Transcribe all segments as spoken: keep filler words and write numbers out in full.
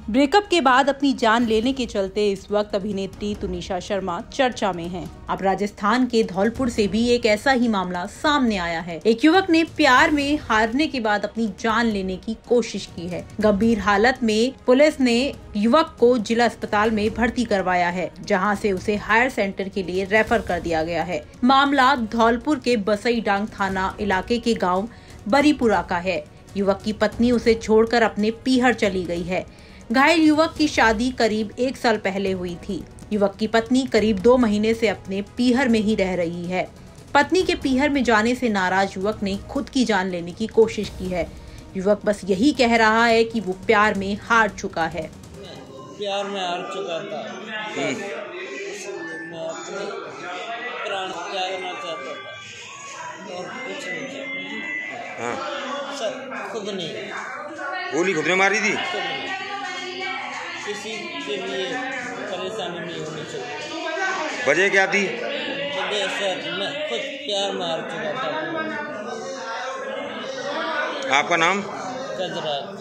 Breakup के बाद अपनी जान लेने के चलते इस वक्त अभिनेत्री तुनिशा शर्मा चर्चा में हैं। अब राजस्थान के धौलपुर से भी एक ऐसा ही मामला सामने आया है। एक युवक ने प्यार में हारने के बाद अपनी जान लेने की कोशिश की है। गंभीर हालत में पुलिस ने युवक को जिला अस्पताल में भर्ती करवाया है, जहां से उसे हायर सेंटर के लिए रेफर कर दिया गया है। मामला धौलपुर के बसई डांग थाना इलाके के गाँव बरीपुरा का है। युवक की पत्नी उसे छोड़कर अपने पीहर चली गई है। घायल युवक की शादी करीब एक साल पहले हुई थी। युवक की पत्नी करीब दो महीने से अपने पीहर में ही रह रही है। पत्नी के पीहर में जाने से नाराज युवक ने खुद की जान लेने की कोशिश की है। युवक बस यही कह रहा है कि वो प्यार में हार चुका है। प्यार में हार चुका था। मैं अपने प्राण त्यागना चाहता था और कुछ नहीं चाहता। हाँ। सर खुद नहीं, गोली खुद ने मारी थी। किसी के लिए परेशानी नहीं होनी चाहिए। वजह क्या थी? वजह सर मैं खुद प्यार में हार चुका था। आपका नाम? गजराज।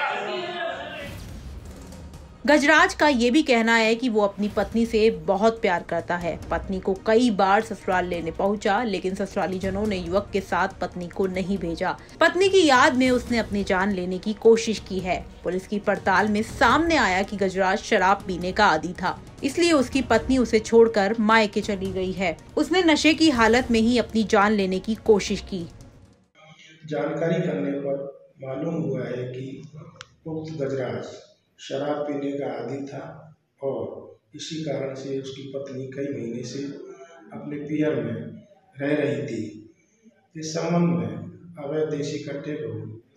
गजराज का ये भी कहना है कि वो अपनी पत्नी से बहुत प्यार करता है। पत्नी को कई बार ससुराल लेने पहुंचा, लेकिन ससुराली जनों ने युवक के साथ पत्नी को नहीं भेजा। पत्नी की याद में उसने अपनी जान लेने की कोशिश की है। पुलिस की पड़ताल में सामने आया कि गजराज शराब पीने का आदी था, इसलिए उसकी पत्नी उसे छोड़कर मायके चली गई है। उसने नशे की हालत में ही अपनी जान लेने की कोशिश की। जानकारी करने पर मालूम हुआ है कि उक्त गजराज शराब पीने का आदी था और इसी कारण से उसकी पत्नी कई महीने से अपने पीहर में रह रही थी। इस संबंध में अवैध देशी कट्टे को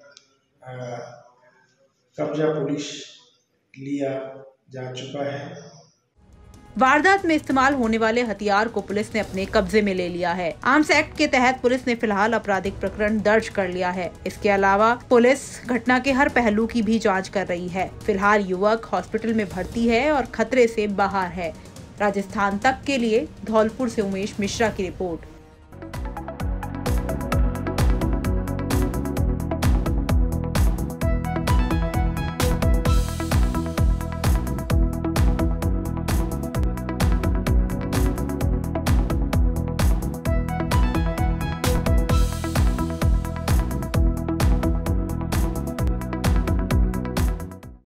कब्जा पुलिस लिया जा चुका है। वारदात में इस्तेमाल होने वाले हथियार को पुलिस ने अपने कब्जे में ले लिया है। आर्म्स एक्ट के तहत पुलिस ने फिलहाल आपराधिक प्रकरण दर्ज कर लिया है। इसके अलावा पुलिस घटना के हर पहलू की भी जांच कर रही है। फिलहाल युवक हॉस्पिटल में भर्ती है और खतरे से बाहर है। राजस्थान तक के लिए धौलपुर से उमेश मिश्रा की रिपोर्ट।